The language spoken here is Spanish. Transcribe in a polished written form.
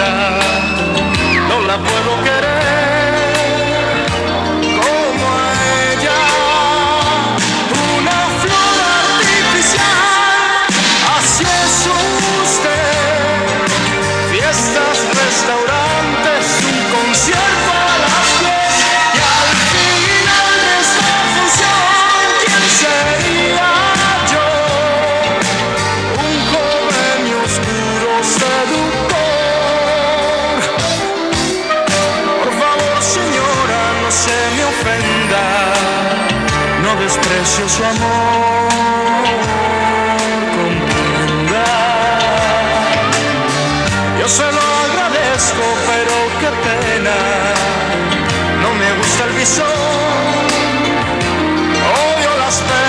ofenda, no la puedo querer como a ella. Una flor artificial, así es usted. Fiestas, restaurantes, un concierto a las 10 y al final de esta función, ¿quién sería yo? Un joven y oscuro seductor. Por favor, señora, no se me ofenda, no desprecio su amor, comprenda. Yo se lo agradezco, pero qué pena, no me gusta el visor, odio las penas.